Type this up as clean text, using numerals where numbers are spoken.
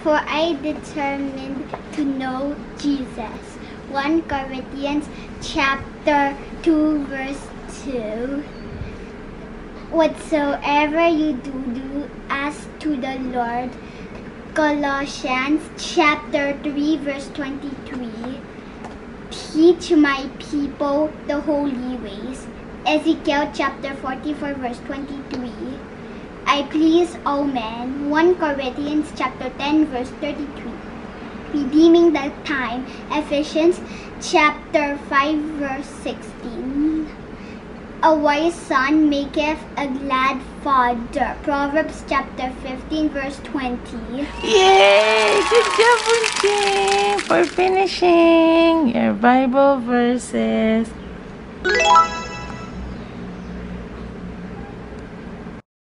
for I determined to know Jesus. 1 Corinthians chapter 2 verse 2. Whatsoever you do as to the Lord. Colossians chapter 3 verse 23. Teach my people the holy ways. Ezekiel chapter 44 verse 23. I please all men. 1 Corinthians chapter 10 verse 33. Redeeming the time. Ephesians chapter 5 verse 16. A wise son maketh a glad father. Proverbs chapter 15 verse 20. Yay! Good job, Bunching, for finishing your Bible verses.